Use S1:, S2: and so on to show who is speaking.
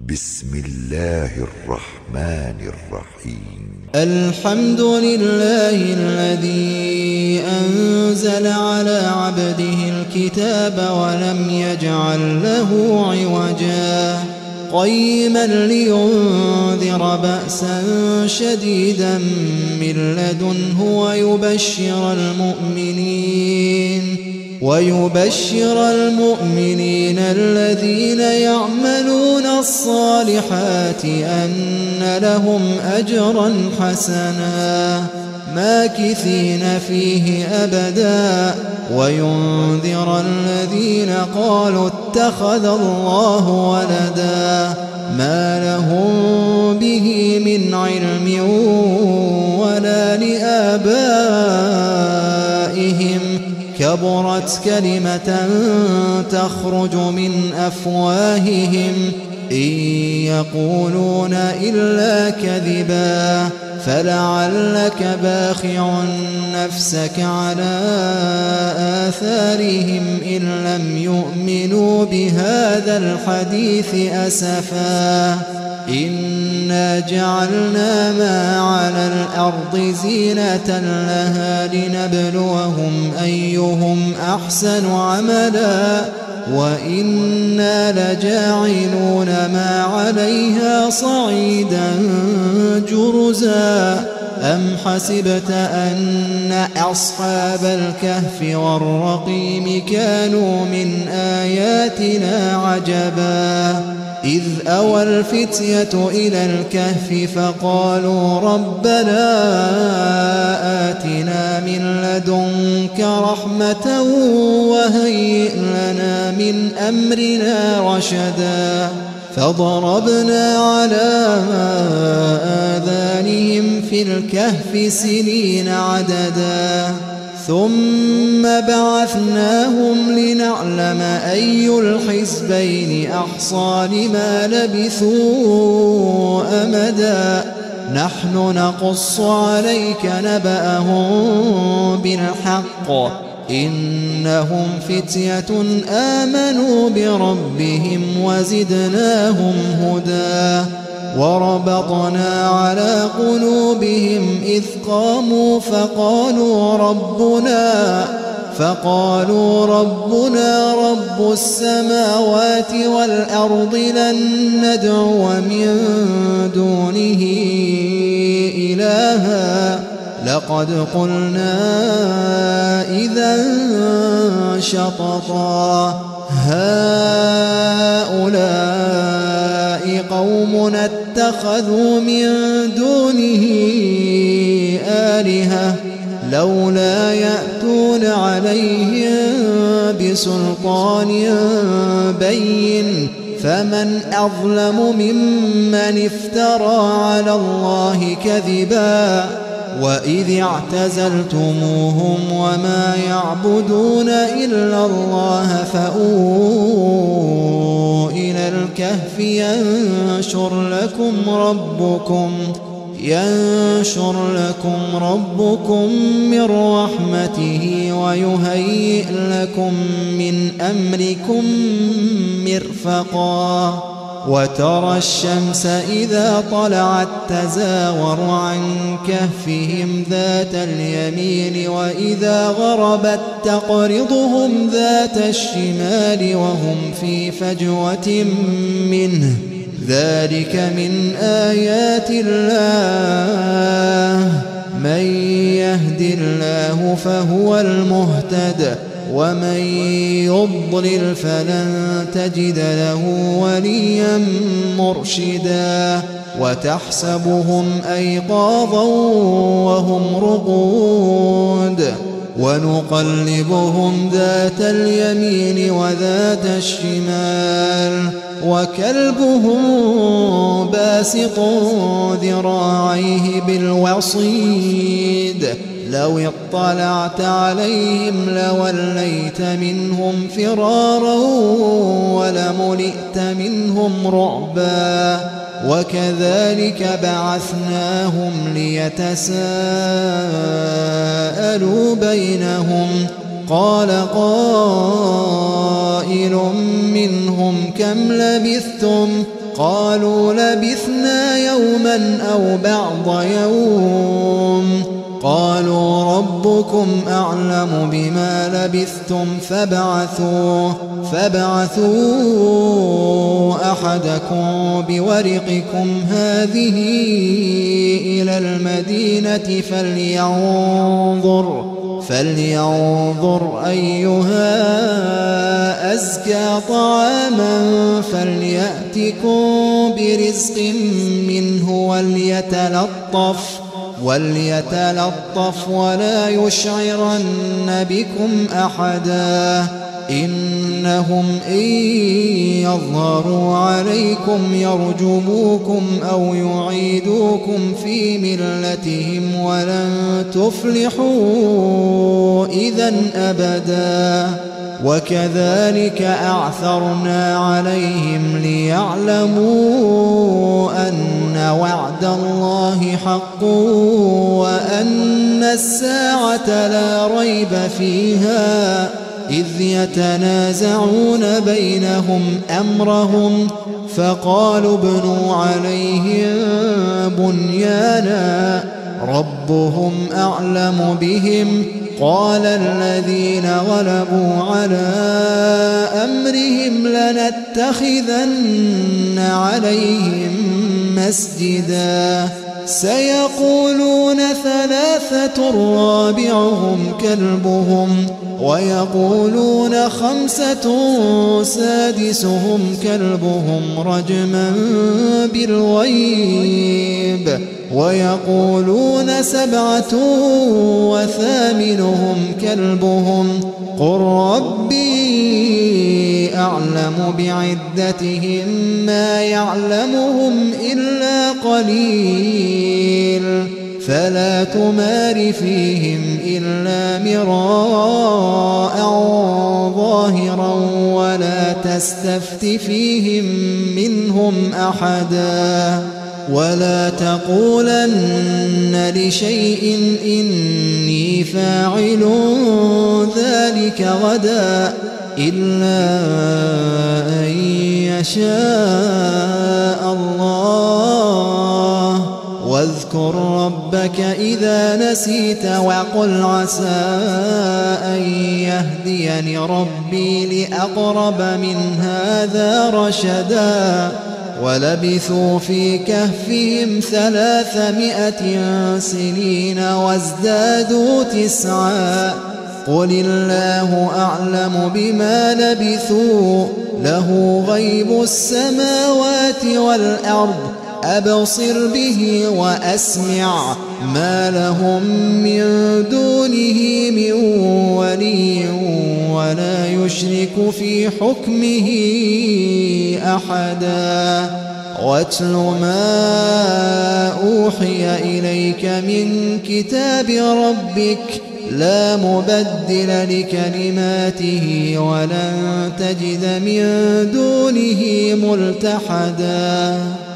S1: بسم الله الرحمن الرحيم.
S2: الحمد لله الذي أنزل على عبده الكتاب ولم يجعل له عوجا قيما لينذر بأسا شديدا من لدنه ويبشر المؤمنين الذين يعملون الصالحات أن لهم أجرا حسنا ماكثين فيه أبدا وينذر الذين قالوا اتخذ الله ولدا ما لهم به من علم ولا لآبائهم كبرت كلمة تخرج من أفواههم إن يقولون إلا كذبا فلعلك باخع نفسك على آثارهم إن لم يؤمنوا بهذا الحديث أسفا إنا جعلنا ما على الأرض زينة لها لنبلوهم أيهم أحسن عملا وإنا لجاعلون ما عليها صعيدا جرزا أم حسبت أن أصحاب الكهف والرقيم كانوا من آياتنا عجبا إذ أوى الفتية إلى الكهف فقالوا ربنا آتنا من لدنك رحمة وهيئ لنا من أمرنا رشدا فضربنا على آذانهم في الكهف سنين عددا ثم بعثناهم لنعلم أي الحزبين أحصى لما لبثوا أمدا نحن نقص عليك نبأهم بالحق إنهم فتية آمنوا بربهم وزدناهم هدى وربطنا على قلوبهم إذ قاموا فقالوا ربنا رب السماوات والأرض لن ندعو من دونه إلها لقد قلنا إذا شططا هؤلاء قومنا اتخذوا من دونه آلهة لولا يأتون عليهم بسلطان بين فمن أظلم ممن افترى على الله كذبا وإذ اعتزلتموهم وما يعبدون إلا الله فأووا إلى الكهف ينشر لكم ربكم من رحمته ويهيئ لكم من أمركم مرفقا وترى الشمس إذا طلعت تزاور عن كهفهم ذات اليمين وإذا غربت تقرضهم ذات الشمال وهم في فجوة منه ذلك من آيات الله من يهد الله فهو المهتد ومن يضلل فلن تجد له وليا مرشدا وتحسبهم أيقاظا وهم رقود ونقلبهم ذات اليمين وذات الشمال وكلبهم باسط ذراعيه بالوصيد لو اطلعت عليهم لوليت منهم فرارا ولملئت منهم رعبا وكذلك بعثناهم ليتساءلوا بينهم قال قائل منهم كم لبثتم قالوا لبثنا يوما أو بعض يوم قالوا ربكم أعلم بما لبثتم فابعثوا أحدكم بورقكم هذه إلى المدينة فلينظر أيها أزكى طعاما فليأتكم برزق منه وليتلطف ولا يشعرن بكم أحدا إنهم إن يظهروا عليكم يرجموكم أو يعيدوكم في ملتهم ولن تفلحوا إذا أبدا وكذلك أعثرنا عليهم ليعلموا أن وعد الله حق وأن الساعة لا ريب فيها إذ يتنازعون بينهم أمرهم فقالوا ابنوا عليهم بنيانا ربهم أعلم بهم قال الذين غلبوا على أمرهم لنتخذن عليهم مسجدا سيقولون ثلاثة رابعهم كلبهم ويقولون خمسة سادسهم كلبهم رجما بالغيب ويقولون سبعة وثامنهم كلبهم قل ربي أعلم بعدتهم ما يعلمهم إلا قليل فلا تمار فيهم إلا مراء ظاهرا ولا تستفت فيهم منهم أحدا ولا تقولن لشيء إني فاعل ذلك غدا إلا أن يشاء الله واذكر ربك إذا نسيت وقل عسى أن يهديني ربي لأقرب من هذا رشدا ولبثوا في كهفهم 300 سنين وازدادوا 9 قل الله أعلم بما لبثوا له غيب السماوات والأرض أبصر به وأسمع ما لهم من دونه من ولي ولا يشرك في حكمه أحدا واتل ما أوحي إليك من كتاب ربك لا مبدل لكلماته ولن تجد من دونه ملتحدا